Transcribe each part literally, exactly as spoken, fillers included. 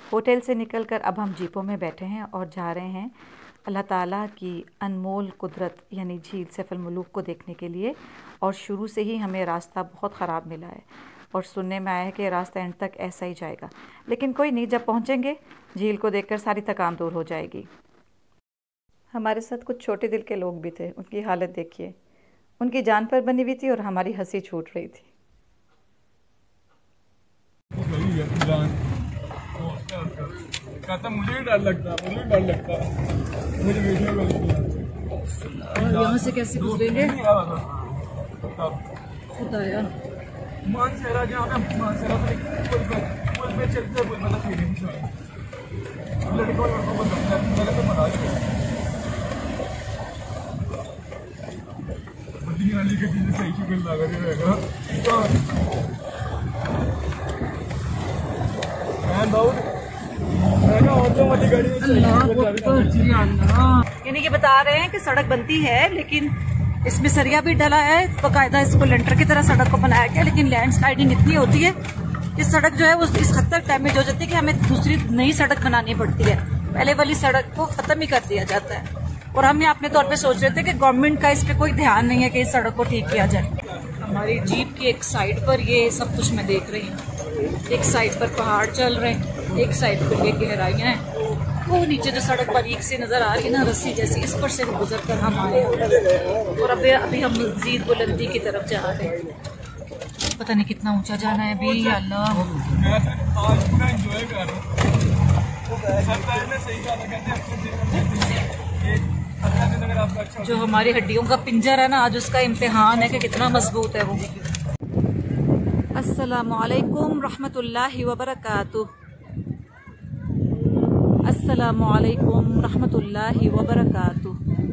Hotel से निकलकर अब हम जीपों में बैठे हैं और जा रहे हैं अल्लाह ताला की अनमोल कुदरत यानी झील सैफुल मलूक को देखने के लिए। और शुरू से ही हमें रास्ता बहुत ख़राब मिला है और सुनने में आया है कि रास्ता एंड तक ऐसा ही जाएगा, लेकिन कोई नहीं, जब पहुंचेंगे झील को देखकर सारी थकान दूर हो जाएगी। हमारे साथ कुछ छोटे दिल के लोग भी थे, उनकी हालत देखिए, उनकी जान पर बनी हुई थी और हमारी हंसी छूट रही थी। कहता मुझे डर लगता मुझे डर लगता मुझे वीडियो और यहाँ से कैसे गुजरेंगे खुदाया। मानसेरा जहाँ पे मानसेरा से पुल पे पुल पे चलते हुए मतलब फीलिंग से लड़कों लड़कों को मेरे को बता दिया बड़ी वाली के दिन सही शुक्र लगा के रहेगा मैं बहुत यानी कि बता रहे हैं कि सड़क बनती है लेकिन इसमें सरिया भी डला है, बाकायदा इसको लेंटर की तरह सड़क को बनाया गया, लेकिन लैंडस्लाइडिंग इतनी होती है कि सड़क जो है वो इस हद तक डैमेज हो जाती है कि हमें दूसरी नई सड़क बनानी पड़ती है। पहले वाली सड़क को खत्म ही कर दिया जाता है और हम ये अपने तौर पे सोच रहे थे कि गवर्नमेंट का इस पे कोई ध्यान नहीं है कि इस सड़क को ठीक किया जाए। हमारी जीप की एक साइड पर ये सब कुछ मैं देख रही हूँ, एक साइड पर पहाड़ चल रहे हैं, एक साइड पर ये गहराइयाँ हैं, वो नीचे जो सड़क बारीक से नजर आ रही है ना रस्सी जैसी, इस पर से गुजर कर हम आए और अभी अभी हम मजीद बुलंदी की तरफ जा रहे हैं। पता नहीं कितना ऊंचा जाना है अभी। अल्लाह जो हमारी हड्डियों का पिंजर है ना, आज उसका इम्तिहान है कि कितना मजबूत है वो। अस्सलामु अलैकुम रहमतुल्लाहि व बरकातुहू। अस्सलामु अलैकुम रहमतुल्लाहि व बरकातुहू।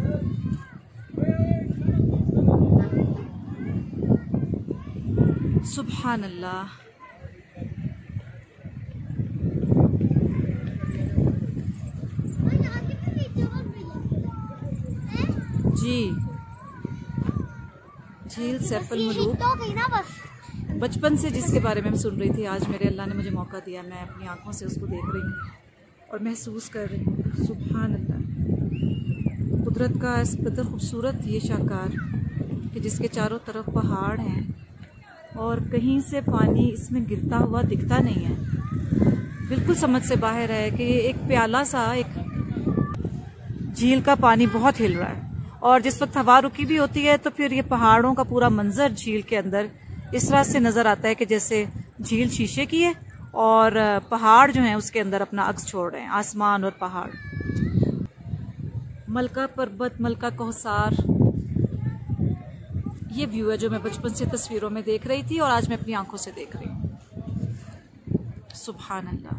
सुभान अल्लाह। जी झील सैफुल मलूक बचपन से जिसके बारे में मैं सुन रही थी, आज मेरे अल्लाह ने मुझे मौका दिया, मैं अपनी आंखों से उसको देख रही हूँ और महसूस कर रही हूँ। सुभान अल्लाह, कुदरत का इस कदर खूबसूरत ये शाकार कि जिसके चारों तरफ पहाड़ हैं और कहीं से पानी इसमें गिरता हुआ दिखता नहीं है। बिल्कुल समझ से बाहर है कि एक प्याला सा एक झील का पानी बहुत हिल रहा है और जिस वक्त हवा रुकी भी होती है तो फिर ये पहाड़ों का पूरा मंजर झील के अंदर इस तरह से नजर आता है कि जैसे झील शीशे की है और पहाड़ जो हैं उसके अंदर अपना अक्स छोड़ रहे हैं, आसमान और पहाड़। मलका पर्वत, मलका कौसार, ये व्यू है जो मैं बचपन से तस्वीरों में देख रही थी और आज मैं अपनी आंखों से देख रही हूँ। सुभान अल्लाह।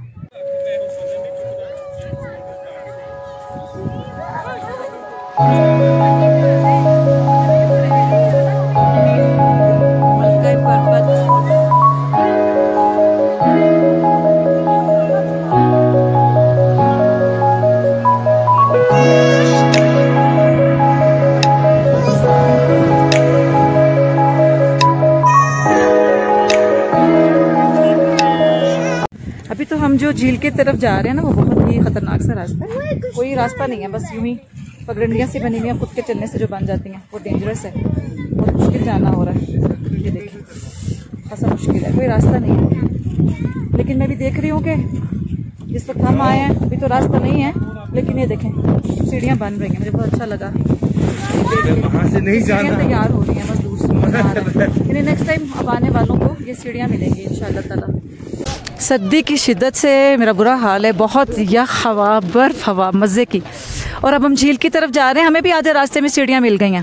अभी तो हम जो झील की तरफ जा रहे हैं ना वो बहुत ही खतरनाक सा रास्ता है, कोई रास्ता नहीं है, बस यूं ही पगडंडियां सी बनी हुई हैं खुद के चलने से जो बन जाती हैं, वो डेंजरस है, बहुत मुश्किल जाना हो रहा है। ये देखिए खासा मुश्किल है, कोई रास्ता नहीं है। लेकिन मैं भी देख रही हूँ कि जिस वक्त हम आए हैं अभी तो रास्ता नहीं है, लेकिन ये देखें सीढ़ियाँ बन रही हैं, मुझे बहुत अच्छा लगा। सीढ़ियाँ तैयार हो रही हैं, बस दूर से नेक्स्ट टाइम अब आने वालों को ये सीढ़ियाँ मिलेंगी इंशाअल्लाह ताला। सर्दी की शिद्दत से मेरा बुरा हाल है, बहुत यख हवा, बर्फ हवा मज़े की। और अब हम झील की तरफ जा रहे हैं, हमें भी आधे रास्ते में सीढ़ियाँ मिल गई हैं।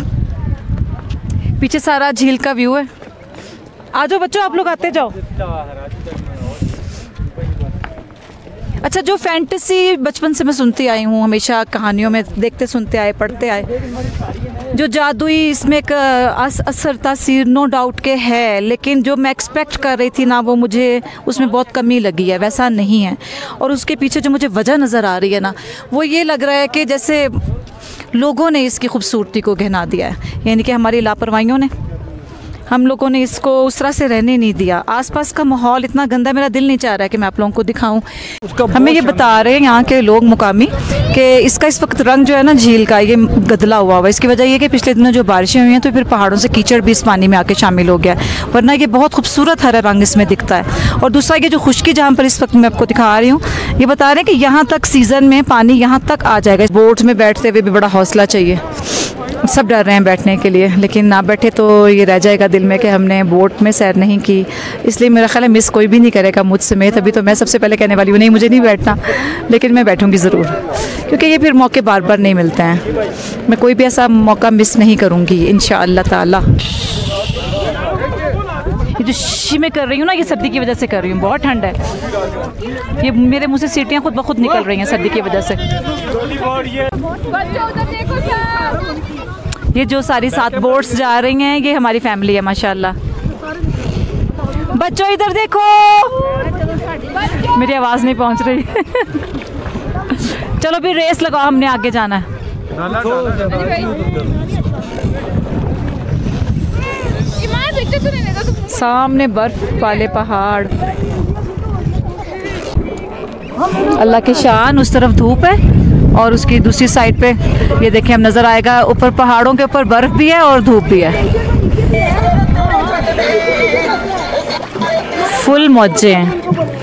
पीछे सारा झील का व्यू है। आ जाओ बच्चों, आप लोग आते जाओ। अच्छा, जो फैंटेसी बचपन से मैं सुनती आई हूँ, हमेशा कहानियों में देखते सुनते आए, पढ़ते आए, जो जादुई इसमें एक असर तासीर नो डाउट के है, लेकिन जो मैं एक्सपेक्ट कर रही थी ना वो मुझे उसमें बहुत कमी लगी है, वैसा नहीं है। और उसके पीछे जो मुझे वजह नज़र आ रही है ना, वो ये लग रहा है कि जैसे लोगों ने इसकी खूबसूरती को गहना दिया है, यानी कि हमारी लापरवाहियों ने, हम लोगों ने इसको उस तरह से रहने नहीं दिया। आसपास का माहौल इतना गंदा, मेरा दिल नहीं चाह रहा है कि मैं आप लोगों को दिखाऊं। हमें ये बता रहे हैं यहाँ के लोग मुकामी कि इसका इस वक्त रंग जो है ना झील का, ये गदला हुआ हुआ है। इसकी वजह ये कि पिछले दिनों जो बारिशें हुई हैं तो फिर पहाड़ों से कीचड़ भी इस पानी में आके शामिल हो गया, वरना ये बहुत खूबसूरत हरा रंग इसमें दिखता है। और दूसरा ये जो खुश्की जहाँ पर इस वक्त मैं आपको दिखा रही हूँ, ये बता रहे हैं कि यहाँ तक सीज़न में पानी यहाँ तक आ जाएगा। बोट में बैठते हुए भी बड़ा हौसला चाहिए। सब डर रहे हैं बैठने के लिए, लेकिन ना बैठे तो ये रह जाएगा दिल में कि हमने बोट में सैर नहीं की। इसलिए मेरा ख्याल है मिस कोई भी नहीं करेगा मुझ समेत। अभी तो मैं सबसे पहले कहने वाली हूँ नहीं मुझे नहीं बैठना, लेकिन मैं बैठूँगी ज़रूर, क्योंकि ये फिर मौके बार बार नहीं मिलते हैं। मैं कोई भी ऐसा मौका मिस नहीं करूँगी इंशाअल्लाह ताला। ये जो शी मैं कर रही हूँ ना, ये सर्दी की वजह से कर रही हूँ, बहुत ठंड है। ये मेरे मुँह से सीटियाँ खुद ब खुद निकल रही हैं सर्दी की वजह से। ये जो सारी सात बोट्स जा रही हैं ये हमारी फैमिली है माशाल्लाह। बच्चों इधर देखो, मेरी आवाज़ नहीं पहुंच रही। चलो फिर रेस लगाओ, हमने आगे जाना है। सामने बर्फ वाले पहाड़, अल्लाह के शान। उस तरफ धूप है और उसकी दूसरी साइड पे ये देखें, हम नज़र आएगा ऊपर पहाड़ों के ऊपर बर्फ़ भी है और धूप भी है। फुल मौजे हैं।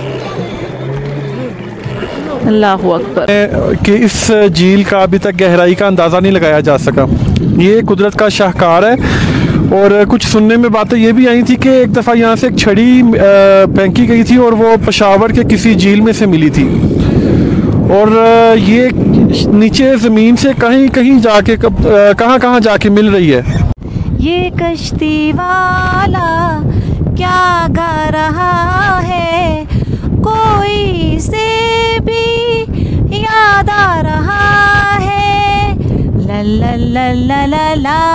अल्लाहु अकबर। कि इस झील का अभी तक गहराई का अंदाज़ा नहीं लगाया जा सका। ये कुदरत का शाहकार है। और कुछ सुनने में बातें ये भी आई थी कि एक दफ़ा यहाँ से एक छड़ी फेंकी गई थी और वो पेशावर के किसी झील में से मिली थी। और ये नीचे ज़मीन से कहीं कहीं जाके कहाँ कहाँ जाके मिल रही है। ये कश्ती वाला क्या गा रहा है, कोई से भी याद आ रहा है। ला ला ला ला ला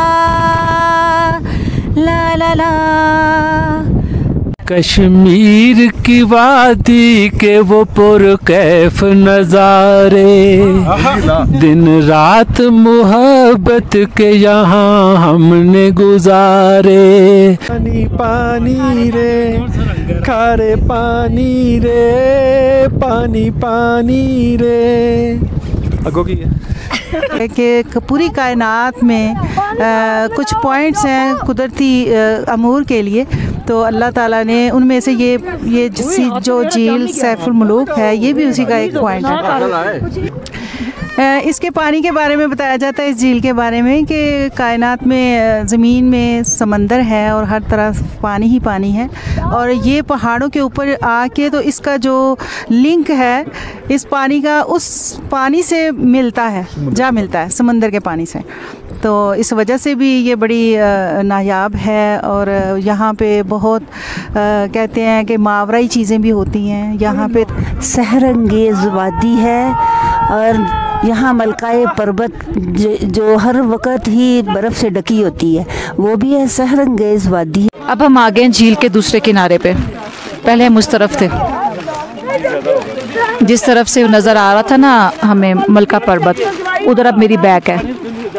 ला ला ला। कश्मीर की वादी के वो पुरकैफ नज़ारे, दिन रात मोहब्बत के यहाँ हमने गुजारे। पानी पानी रे खारे पानी रे, पानी पानी रे। अगो की कि पूरी कायनात में आ, कुछ पॉइंट्स हैं कुदरती अमूर के लिए, तो अल्लाह ताला ने उनमें से ये ये जिसी जो झील सैफुल मुलूक है ये भी उसी का एक पॉइंट है। इसके पानी के बारे में बताया जाता है इस झील के बारे में कि कायनात में ज़मीन में समंदर है और हर तरफ पानी ही पानी है, और ये पहाड़ों के ऊपर आके तो इसका जो लिंक है इस पानी का उस पानी से मिलता है, जा मिलता है समंदर के पानी से। तो इस वजह से भी ये बड़ी नायाब है। और यहाँ पे बहुत कहते हैं कि मावराई चीज़ें भी होती हैं। यहाँ पे सहरंगेज़ वादी है और यहाँ मलकाए पर्वत जो हर वक्त ही बर्फ़ से ढकी होती है वो भी है, सहरंगेज़ वादी। अब हम आ गए झील के दूसरे किनारे पे। पहले हम उस तरफ थे, जिस तरफ से नज़र आ रहा था ना हमें मलका पर्वत, उधर अब मेरी बैक है।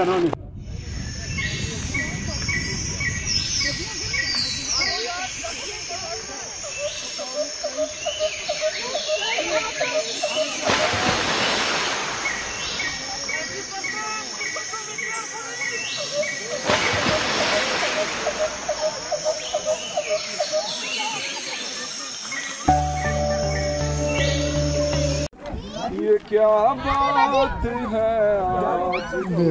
ये क्या बात है आज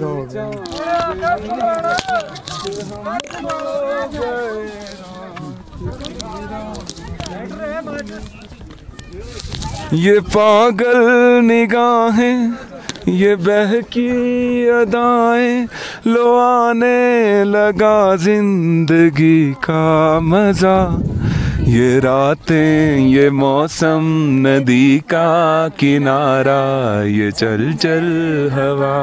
ये पागल निगाहें, ये बहकी अदाएं, लो आने लगा जिंदगी का मजा। ये रातें, ये मौसम, नदी का किनारा, ये चल चल हवा।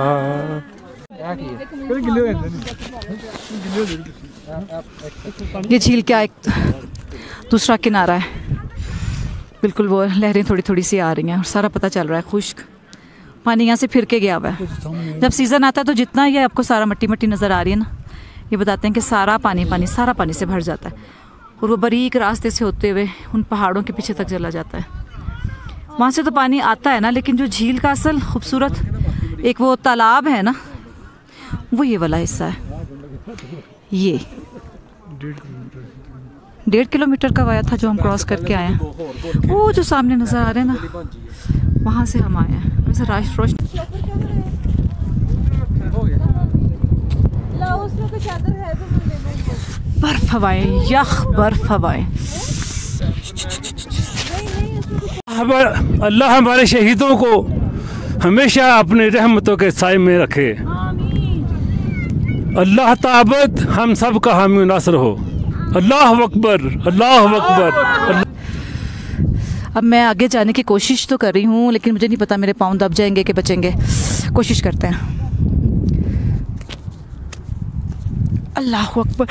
ये झील का एक दूसरा किनारा है, बिल्कुल वो लहरें थोड़ी थोड़ी सी आ रही हैं और सारा पता चल रहा है खुश्क पानी यहाँ से फिर के गया हुआ है। जब सीज़न आता है तो जितना ये आपको सारा मट्टी मट्टी नज़र आ रही है ना, ये बताते हैं कि सारा पानी पानी सारा पानी से भर जाता है और वो बारीक रास्ते से होते हुए उन पहाड़ों के पीछे तक चला जाता है। वहाँ से तो पानी आता है ना, लेकिन जो झील का असल खूबसूरत एक वो तालाब है ना, वो ये वाला हिस्सा है। ये डेढ़ किलोमीटर का वाया था जो हम क्रॉस करके आए हैं। वो जो सामने नज़र आ रहे हैं ना, वहाँ से हम आए हैं। वैसे राष्ट्र बर्फ हवाएं, यख बर्फ हवाएं। अल्लाह हमारे शहीदों को हमेशा अपनी रहमतों के साए में रखे। अल्लाह ताबत हम सब का हामी नासर हो। अल्लाह अकबर, अल्लाह अकबर। अब मैं आगे जाने की कोशिश तो कर रही हूँ, लेकिन मुझे नहीं पता मेरे पाँव दब जाएंगे कि बचेंगे। कोशिश करते हैं। अल्लाह अकबर।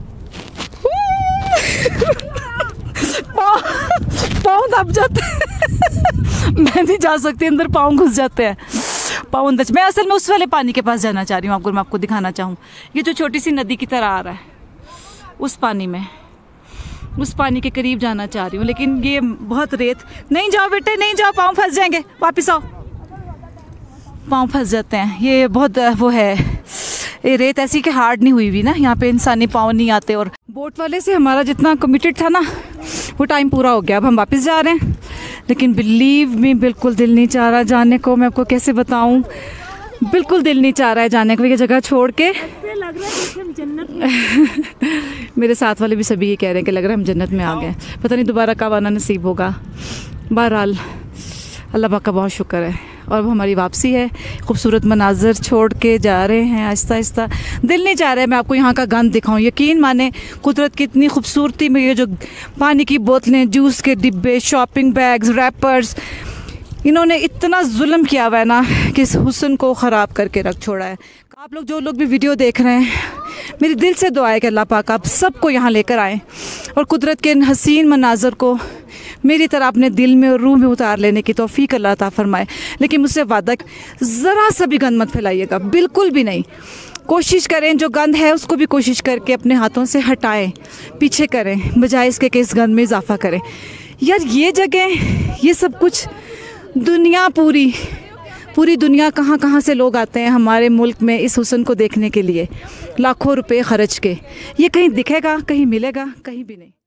पाँव दब जाते हैं। मैं नहीं जा सकती अंदर, पाँव घुस जाते हैं, पाँव अंदर। मैं असल में उस वाले पानी के पास जाना चाह रही हूँ। आपको मैं आपको दिखाना चाहूँ, ये जो छोटी सी नदी की तरह आ रहा है, उस पानी में, उस पानी के करीब जाना चाह रही हूँ। लेकिन ये बहुत रेत। नहीं जाओ बेटे, नहीं जाओ, पाँव फंस जाएंगे, वापस आओ। पाँव फंस जाते हैं। ये बहुत वो है, ये रेत ऐसी कि हार्ड नहीं हुई हुई ना, यहाँ पे इंसानी पाँव नहीं आते। और बोट वाले से हमारा जितना कमिटेड था ना, वो टाइम पूरा हो गया। अब हम वापस जा रहे हैं, लेकिन बिलीव मी बिल्कुल दिल नहीं चाह रहा जाने को। मैं आपको कैसे बताऊं, बिल्कुल दिल नहीं चाह रहा है जाने को ये जगह छोड़ के। लग रहा है हम जन्नत मेरे साथ वाले भी सभी ये कह रहे हैं कि लग रहा है हम जन्नत में आ गए। पता नहीं दोबारा कब आना नसीब होगा। बहरहाल अल्लाह पाक का बहुत शुक्र है। और अब हमारी वापसी है। खूबसूरत मनाजर छोड़ के जा रहे हैं आहिस्ता आहिस्ता। दिल नहीं चाह रहा है मैं आपको यहाँ का गंद दिखाऊं। यकीन माने कुदरत की इतनी खूबसूरती में ये जो पानी की बोतलें, जूस के डिब्बे, शॉपिंग बैग्स, रैपर्स, इन्होंने इतना जुल्म किया हुआ है ना कि इस हुस्न को ख़राब करके रख छोड़ा है। आप लोग जो लोग भी वीडियो देख रहे हैं, मेरी दिल से दुआ है कि अल्लाह पाक आप सबको यहाँ लेकर आएँ और कुदरत के इन हसीन मनाजर को मेरी तरह अपने दिल में और रूह में उतार लेने की तौफीक अल्लाह अता फरमाए। लेकिन मुझसे वादा, ज़रा सा भी गंद मत फैलाइएगा, बिल्कुल भी नहीं। कोशिश करें जो गंद है उसको भी कोशिश करके अपने हाथों से हटाएं, पीछे करें, बजाय इसके कि इस गंद में इजाफा करें। यार ये जगह, ये सब कुछ, दुनिया पूरी पूरी दुनिया कहाँ कहाँ से लोग आते हैं हमारे मुल्क में इस हुस्न को देखने के लिए, लाखों रुपए खर्च के। ये कहीं दिखेगा, कहीं मिलेगा, कहीं भी नहीं।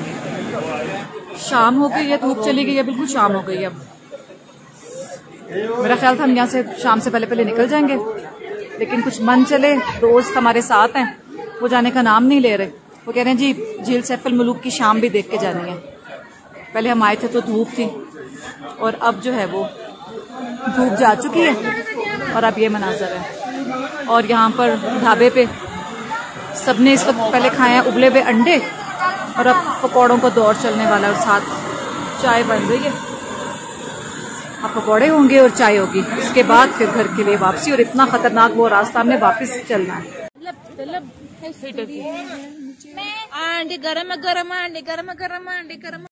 शाम हो गई है, धूप चली गई है, बिल्कुल शाम हो गई है। अब मेरा ख्याल था हम यहाँ से शाम से पहले पहले निकल जाएंगे, लेकिन कुछ मन चले दोस्त हमारे साथ हैं, वो जाने का नाम नहीं ले रहे। वो कह रहे हैं जी झील सैफुल मलूक की शाम भी देख के जानी है। पहले हम आए थे तो धूप थी, और अब जो है वो धूप जा चुकी है, और अब ये मनाजर है। और यहाँ पर ढाबे पे सबने इस वक्त पहले खाए हैं उबले हुए अंडे, और अब पकौड़ों का दौर चलने वाला है, और साथ चाय बन रही है। अब पकौड़े होंगे और चाय होगी, उसके बाद फिर घर के लिए वापसी। और इतना खतरनाक वो रास्ता, हमने वापस चलना है। अंडे गरम गरम, अंडे गरम गरम, अंडे गरम।